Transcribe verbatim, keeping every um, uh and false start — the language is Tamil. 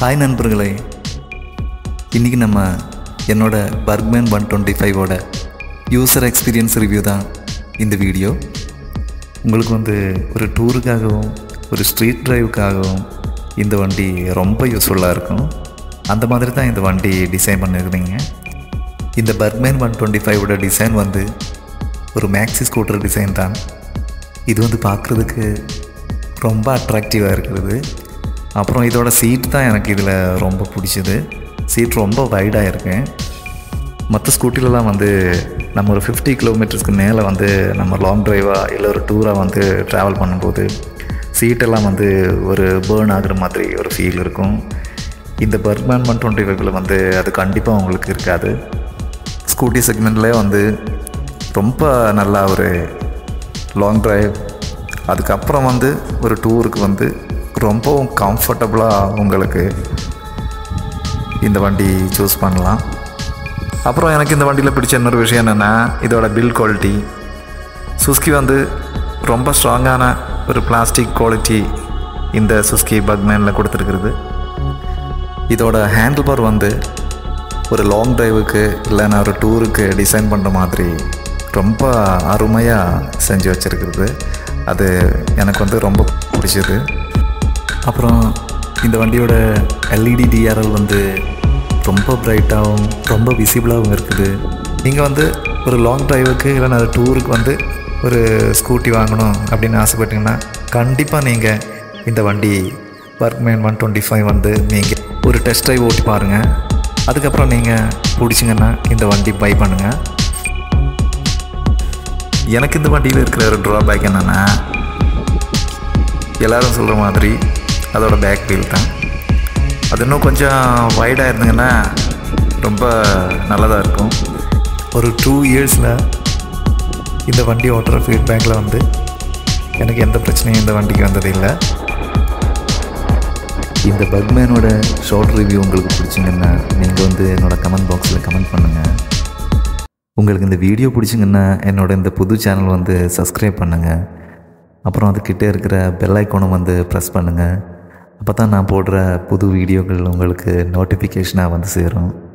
ஹாய் நண்பர்களே, இன்றைக்கி நம்ம என்னோட பர்க்மேன் ஒன் டுவெண்ட்டி ஃபைவோட யூசர் எக்ஸ்பீரியன்ஸ் ரிவ்யூ தான் இந்த வீடியோ. உங்களுக்கு வந்து ஒரு டூருக்காகவும் ஒரு ஸ்ட்ரீட் ட்ரைவுக்காகவும் இந்த வண்டி ரொம்ப யூஸ்ஃபுல்லாக இருக்கும். அந்த மாதிரி தான் இந்த வண்டி டிசைன் பண்ணியிருந்தீங்க. இந்த பர்க்மேன் ஒன் டுவெண்ட்டி ஃபைவோட டிசைன் வந்து ஒரு மேக்ஸி ஸ்கூட்டர் டிசைன் தான். இது வந்து பார்க்குறதுக்கு ரொம்ப அட்ராக்டிவாக இருக்கிறது. அப்புறம் இதோட சீட் தான் எனக்கு இதில் ரொம்ப பிடிச்சது. சீட் ரொம்ப வைடாக இருக்கு. மற்ற ஸ்கூட்டிலலாம் வந்து நம்ம ஒரு ஃபிஃப்டி கிலோமீட்டர்ஸ்க்கு மேலே வந்து நம்ம லாங் ட்ரைவாக இல்லை ஒரு டூராக வந்து ட்ராவல் பண்ணும்போது சீட்டெல்லாம் வந்து ஒரு பேர்ன் ஆகிற மாதிரி ஒரு ஃபீல் இருக்கும். இந்த பர்க்மேன் ஒன் டுவெண்ட்டி ஃபைவ்ல வந்து அது கண்டிப்பாக உங்களுக்கு இருக்காது. ஸ்கூட்டி செக்மெண்ட்லேயே வந்து ரொம்ப நல்லா ஒரு லாங் ட்ரைவ், அதுக்கப்புறம் வந்து ஒரு டூருக்கு வந்து ரொம்பவும் கம்ஃபர்டபுளாக உங்களுக்கு இந்த வண்டி சூஸ் பண்ணலாம். அப்புறம் எனக்கு இந்த வண்டியில் பிடிச்ச இன்னொரு விஷயம் என்னென்னா இதோட பில்ட் குவாலிட்டி. சுஸ்கி வந்து ரொம்ப ஸ்ட்ராங்கான ஒரு பிளாஸ்டிக் குவாலிட்டி இந்த சுஸ்கி பர்க்மேனில் கொடுத்துருக்குறது. இதோட ஹேண்டில் பார் வந்து ஒரு லாங் ட்ரைவுக்கு இல்லைன்னா ஒரு டூருக்கு டிசைன் பண்ணுற மாதிரி ரொம்ப அருமையாக செஞ்சு வச்சுருக்கிறது. அது எனக்கு வந்து ரொம்ப பிடிச்சது. அப்புறம் இந்த வண்டியோட எல்இடி டிஆர்எல் வந்து ரொம்ப பிரைட்டாகவும் ரொம்ப விசிபிளாகவும் இருக்குது. நீங்கள் வந்து ஒரு லாங் ட்ரைவுக்கு இல்லைன்னா ஒரு டூருக்கு வந்து ஒரு ஸ்கூட்டி வாங்கணும் அப்படின்னு ஆசைப்பட்டீங்கன்னா கண்டிப்பாக நீங்கள் இந்த வண்டி பர்க்மேன் ஒன் டுவெண்ட்டி ஃபைவ் வந்து நீங்கள் ஒரு டெஸ்ட் ட்ரைவ் ஓட்டி பாருங்கள். அதுக்கப்புறம் நீங்கள் பிடிச்சிங்கன்னா இந்த வண்டி பை பண்ணுங்கள். எனக்கு இந்த வண்டியில் இருக்கிற ஒரு ட்ராபேக் என்னென்னா எல்லோரும் சொல்கிற மாதிரி அதோட பேக் வீல் தான். அது இன்னும் கொஞ்சம் வைடாக இருந்ததுங்கன்னா ரொம்ப நல்லதாக இருக்கும். ஒரு டூ இயர்ஸில் இந்த வண்டி ஓட்டுற ஃபீட்பேக்கில் வந்து எனக்கு எந்த பிரச்சனையும் இந்த வண்டிக்கு வந்தது இல்லை. இந்த பர்க்மேனோட ஷார்ட் ரிவ்யூ உங்களுக்கு பிடிச்சிங்கன்னா நீங்கள் வந்து என்னோடய கமெண்ட் பாக்ஸில் கமெண்ட் பண்ணுங்கள். உங்களுக்கு இந்த வீடியோ பிடிச்சிங்கன்னா என்னோடய இந்த புது சேனல் வந்து சப்ஸ்கிரைப் பண்ணுங்கள். அப்புறம் அதுக்கிட்டே இருக்கிற பெல் ஐக்கானும் வந்து ப்ரெஸ் பண்ணுங்கள். அப்போ தான் நான் போடுற புது வீடியோக்கள் உங்களுக்கு நோட்டிஃபிகேஷனாக வந்து சேரும்.